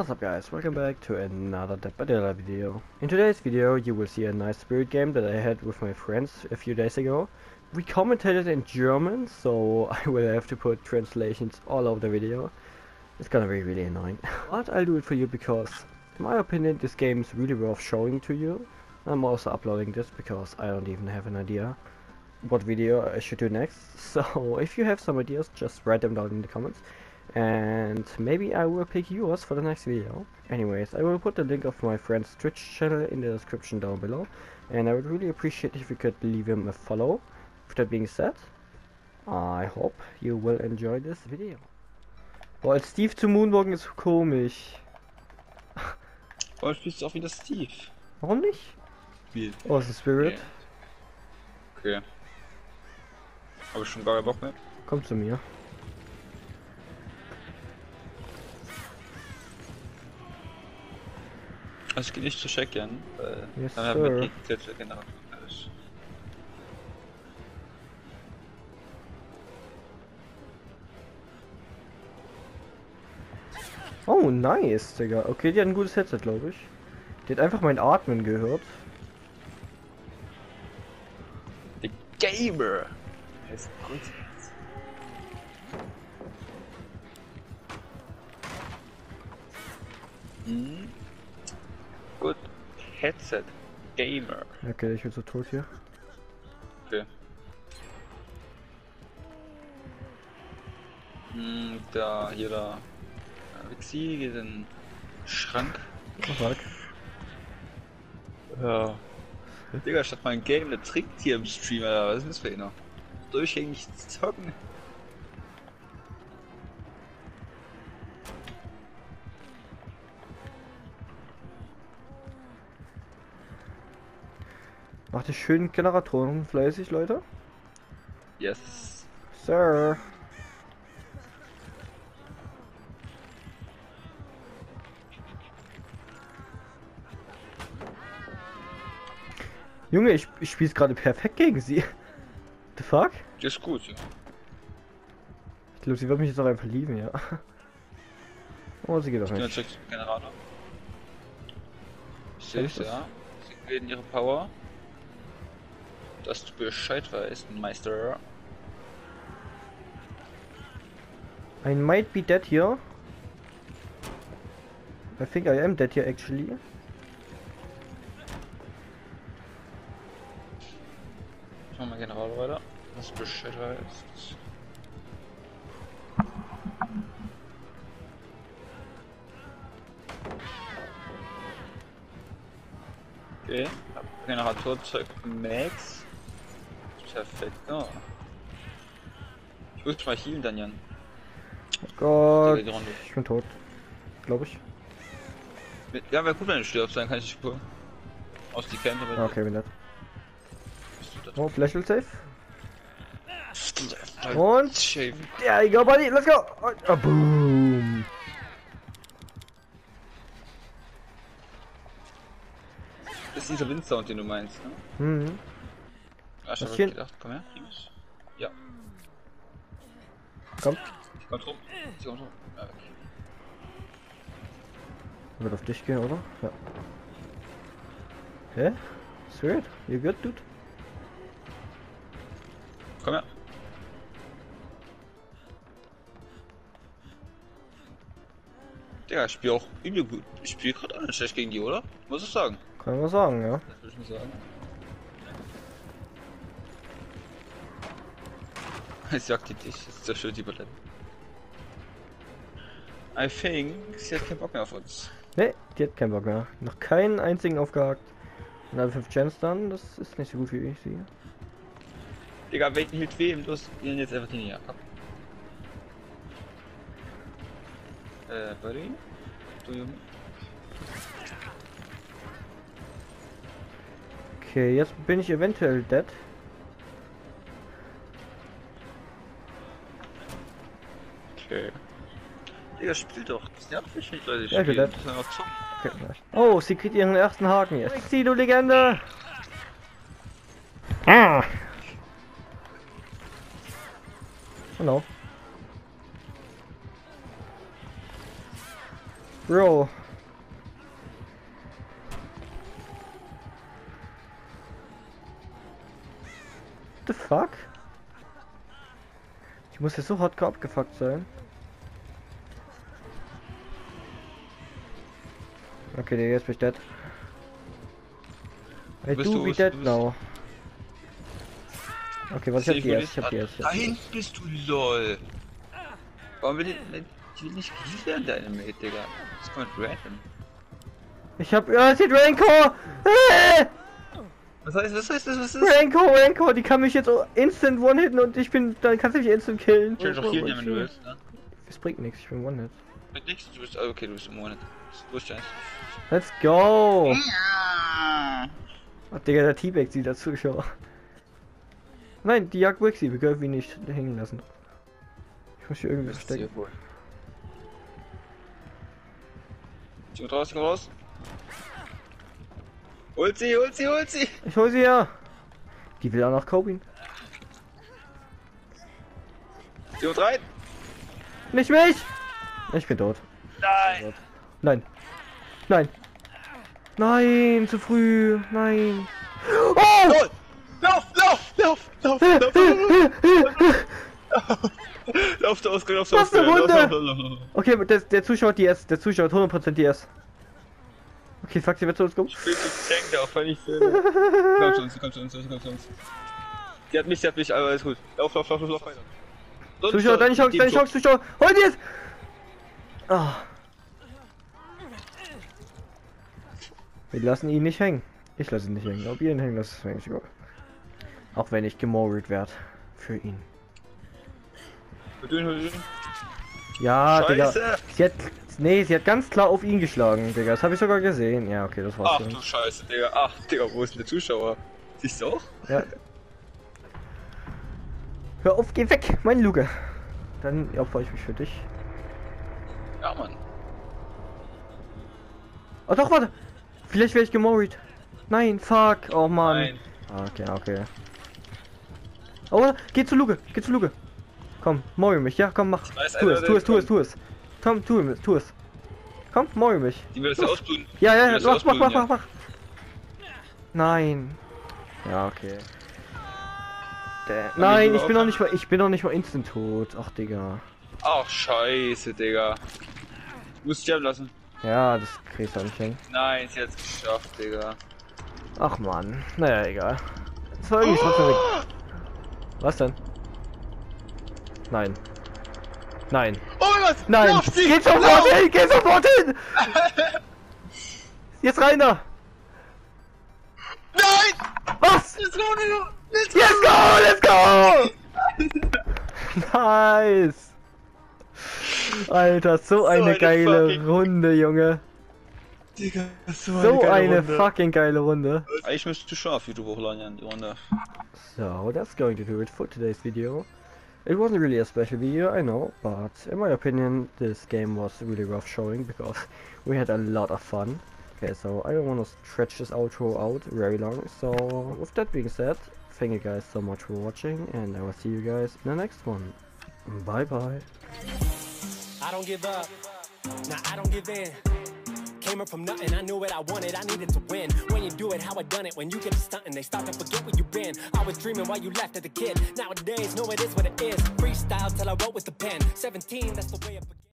What's up guys, welcome back to another Dead by Daylight video. In today's video you will see a nice spirit game that I had with my friends a few days ago. We commentated in German, so I will have to put translations all over the video. It's gonna be really annoying. But I'll do it for you because, in my opinion, this game is really worth showing to you. I'm also uploading this because I don't even have an idea what video I should do next. So if you have some ideas, just write them down in the comments. And maybe I will pick yours for the next video. Anyways, I will put the link of my friend's Twitch channel in the description down below. And I would really appreciate if you could leave him a follow. With that being said, I hope you will enjoy this video. Boah, als Steve zu Moonwalken ist so komisch. Warum spielst du auch wieder Steve? Warum nicht? Wie? Oh, ist ein Spirit. Okay. Habe ich schon gar keinen Bock mehr. Komm zu mir. Also ich gehe nicht zu checken, weil Yes, dann haben wir sir. die Kette genau. Alles. Oh, nice, Digga. Okay, die hat ein gutes Headset, glaube ich. Die hat einfach mein Atmen gehört. Der Gamer! Er ist gut. Hm. Gut. Headset. Gamer. Okay, ich bin so tot hier. Okay. Hm, da, hier da. Wixi geht in den Schrank. Oh, fuck. Ja. Digga, statt mal ein Game, der trinkt hier im Stream, Alter. Was ist das für einer? Durchgängig zocken. Macht die schönen Generatoren fleißig, Leute. Yes. Sir. Junge, ich spiele es gerade perfekt gegen sie. The fuck? Das ist gut, ja. Ich glaube, sie wird mich jetzt auch einfach lieben, ja. Oh, sie geht auch Ich nicht. check den Generator. Ich sehe Was ist das? ja. Sie werden ihre Power. Dass du Bescheid weißt, Meister. I might be dead here. I think I am dead here actually. Ich mach mal Generator weiter. Dass du Bescheid weißt. Okay, Generatorzeug Max. Perfekt, oh. Ich muss mal healen, dann Jan. Oh Gott, Die Runde. ich bin tot. Glaube ich. Ja, wäre gut, wenn du stirbst, dann kann ich dich pur aus die Kämpfe mit. Ah, okay, bin dead. Bist du da? Oh, Flash will safe. Und Und? Shave. Yeah, you go, buddy. Let's go. Oh, boom. Das ist dieser Windsound, den du meinst, ne? Mhm. Ja, ich hab hier? gedacht, komm her. Ja, Komm. kommt rum. Sie kommt rum. Ja, okay. Wird auf dich gehen, oder? Ja. Hä? Spirit? You good, dude? Komm her. Digga, ich spiele auch übel gut. Ich spiele gerade auch nicht schlecht gegen die, oder? Muss ich sagen. Kann man sagen, ja. Das will ich nicht sagen. Es jagt die dich, es zerstört die Paletten. I think, sie hat keinen Bock mehr auf uns. Ne, die hat keinen Bock mehr. Noch keinen einzigen aufgehakt. Und alle 5 Gens dann, das ist nicht so gut wie ich sehe. Digga, mit wem? Los, wir nehmen jetzt einfach die näher. Komm. Buddy? Du Junge? Okay, jetzt bin ich eventuell dead. Okay. Digga, spiel doch. Das nervt mich nicht, Leute. Ja, ich bin dead. Das ist einfach zocken. Okay, nice. Oh, sie kriegt ihren ersten Haken jetzt. Sieh, du Legende! Ah! Genau. Bro. What the fuck? Ich muss jetzt so hardcore abgefuckt sein. Okay, nee, jetzt bin ich dead. Hey, du wie dead now. Okay, was ich hab die erst? Ich hab die erst. Da hinten bist du, lol. Warum will ich will nicht gekillt werden, deine Mate, Digga? Das kommt random. Ich hab. Ja, es ist Renko! Was heißt das? Was ist? Renko, die kann mich jetzt instant one-hitten und ich bin. Dann kannst du mich instant killen. Ich kann doch healen, wenn du willst, ne? Es bringt nichts, ich bin one-hit. Bringt nichts, du bist. Okay, du bist im One-Hit. Du bist eins. Let's go! Ja. Ach, Digga, der T-Bag sieht der Zuschauer. Nein, die jagt Wixi, wir können ihn nicht hängen lassen. Ich muss hier irgendwie verstecken. Ich komm raus. Holt sie! Ich hol sie ja! Die will auch noch Kobe. Sie kommt rein! Nicht mich! Ich bin tot. Nein! Nein, zu früh! Nein! Oh! Lauf! Lauf da aus, Was eine Runde! Okay, der Zuschauer hat die S. Der Zuschauer hat 100% die S. Okay, fuck, sie wird zu uns kommen. Ich will zu Tank, der auch voll nicht filmen. Komm zu uns. Die hat mich, aber alles gut. Lauf weiter. Zuschauer, deine Chance, Zuschauer! Hol die jetzt! Ah. Wir lassen ihn nicht hängen. Ich lasse ihn nicht hängen. Ob ihr ihn hängen lasst, ist mir eigentlich egal. Auch wenn ich gemordet werde. Für ihn. Ja, Scheiße. Digga. Sie hat ganz klar auf ihn geschlagen, Digga. Das habe ich sogar gesehen. Ja, okay, das war's. Ach du Scheiße, Digga. Ach, Digga, wo ist denn der Zuschauer? Siehst du auch? Ja. Hör auf, geh weg, mein Luge. Dann opfer ich mich für dich. Ja, Mann. Oh doch, warte. Vielleicht werde ich gemordet. Nein, fuck. Oh Mann. Nein. Okay. Oh, geh zu Luge. Komm, morgen mich. Ja, komm, mach. Tu es. Komm, tu es. Komm, morgen mich. Die will das ja ausbluten. Ja, mach. Nein. Ja, okay. Nein, ich bin noch nicht mal instant tot. Ach, Digga. Ach, scheiße, Digga. Du musst sterben lassen. Ja, das kriegst du nicht hin. Nein, sie hat's geschafft, Digga. Ach, Mann. Naja, egal. Das war irgendwie trotzdem weg. Was denn? Nein. Oh Gott! Nein! Geh sofort hin! Jetzt rein da! Nein! Was? Let's go! Nice! Alter, so eine geile Runde, Junge. Digga, So eine fucking geile Runde. Eigentlich müsstest du schon auf YouTube hochladen, die Runde. So, that's going to do it for today's video. It wasn't really a special video, I know, but in my opinion, this game was really rough showing because we had a lot of fun. Okay, so I don't want to stretch this outro out very long, so with that being said, thank you guys so much for watching, and I will see you guys in the next one. Bye bye. I don't give up, nah, I don't give in. Came up from nothing, I knew what I wanted, I needed to win. When you do it, how I done it, when you get to stunting, they start to forget where you've been. I was dreaming while you left as a kid, nowadays, know it is what it is. Freestyle till I wrote with the pen, 17, that's the way it began.